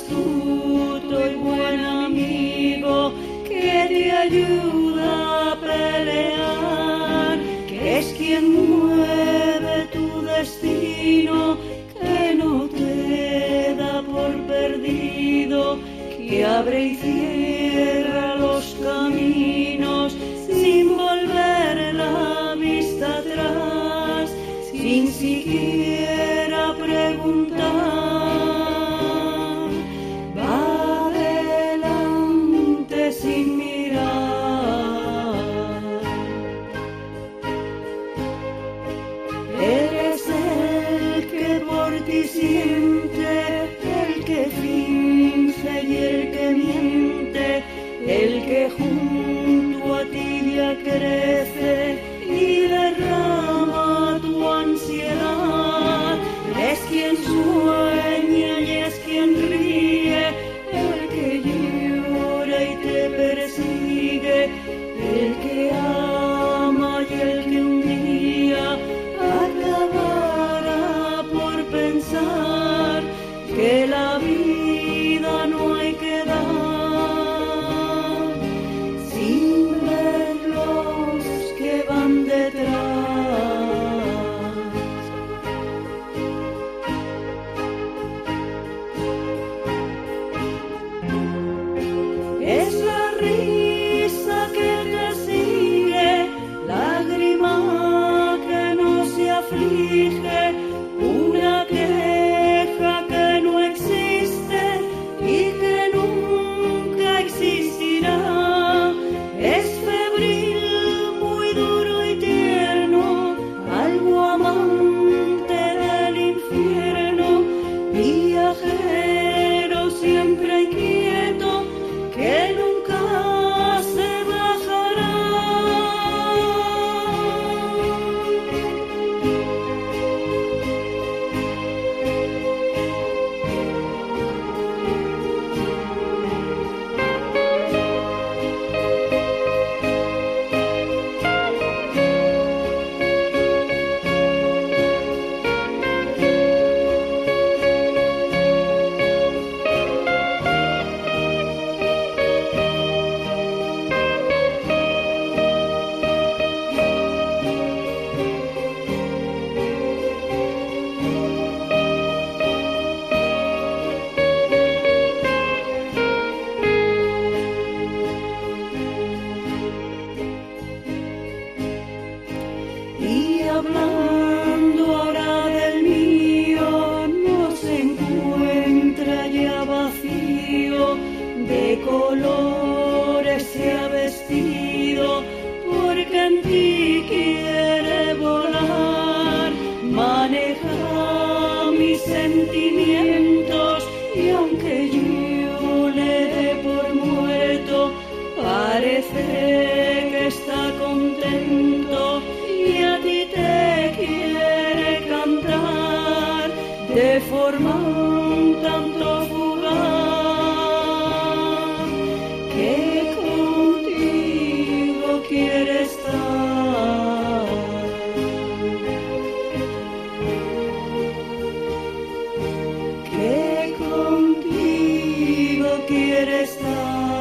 astuto y buen amigo que te ayuda a pelear, que es quien mueve tu destino, que no te da por perdido, que abre y cierra los caminos sin volver la vista atrás, sin siquiera preguntar. Va adelante sin mirar. Eres el que por ti siente, el que finge y el que miente, el que junto a ti ya crece y derrama tu ansiedad. Es quien sueña y es quien ríe, el que llora y te persigue, el que ama y el que un día acabará por pensar que la vida no hay que dar sin ver los que van detrás. Es la risa que te sigue, lágrima que no se aflige, una queja que no existe y que nunca existirá. Es febril, muy duro y tierno, algo amante del infierno, viajero siempre inquieto, que nunca se bajará. Y hablando ahora del mío, no se encuentra ya vacío, de colores se ha vestido, porque en ti quiere volar, maneja mis sentimientos, y aunque yo le dé por muerto, parece que está contento y a ti te quiere cantar de forma un tanto fugaz, que contigo quiere estar, que contigo quiere estar.